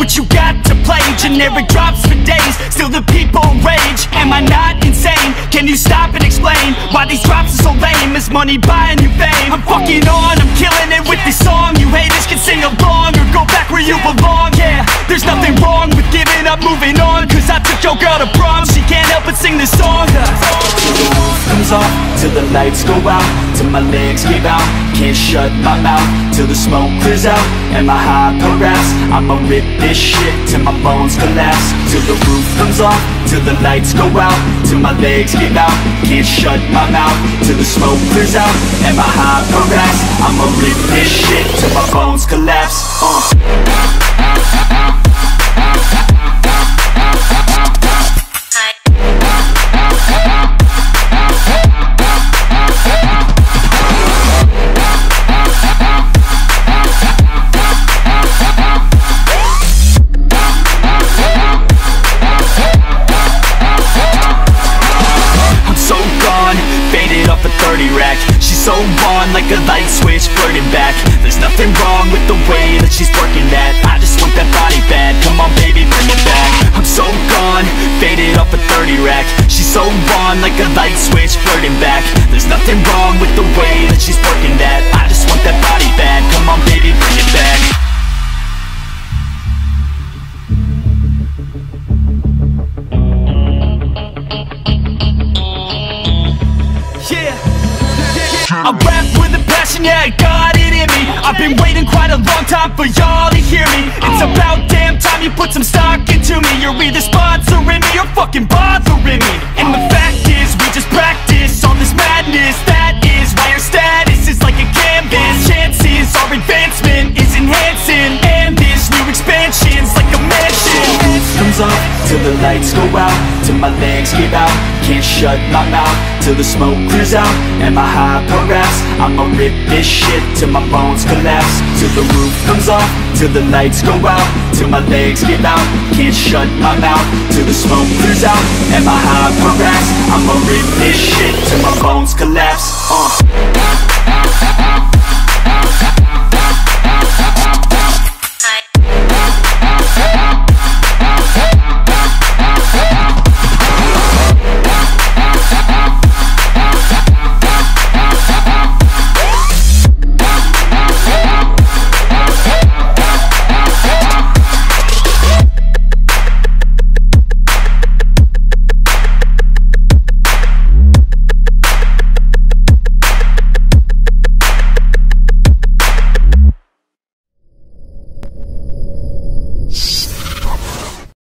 what you got to play. Generic drops for days, still the people rage. Am I not insane? Can you stop and explain why these drops are so lame? Is money buying you fame? I'm fucking on, I'm killing it with this song. You haters can sing along or go back where you belong. Yeah, there's nothing wrong with giving up, moving on. Cause I took your girl to prom, she can't help but sing this song. Till the roof comes off, till the lights go out, till my legs give out, can't shut my mouth, till the smoke clears out, and my high parass. I'ma rip this shit till my bones collapse. Till the roof comes off, till the lights go out, till my legs give out, can't shut my mouth, till the smoke clears out, and my high parass. I'ma rip this shit till my bones collapse. She's so on like a light switch, flirting back. There's nothing wrong with the way that she's working that. I just want that body bad, come on baby, bring it back. I'm so gone, faded off a 30 rack. She's so on like a light switch, flirting back. There's nothing wrong with the way that she's working that. I just want that body bad, come on baby, bring it back. I rap with a passion, yeah, I got it in me. I've been waiting quite a long time for y'all to hear me. It's about damn time you put some stock into me. You're either sponsoring me or fucking bothering me. And the fact is, we just practice all this madness. That is why our status is like a canvas. Chances our advancement is enhancing, and this new expansion's like a mansion. Comes off till the lights go out, till my legs give out, can't shut my mouth, till the smoke clears out, and my high parass. I'ma rip this shit till my bones collapse. Till the roof comes off, till the lights go out, till my legs give out, can't shut my mouth, till the smoke clears out, and my high parass. I'ma rip this shit till my bones collapse.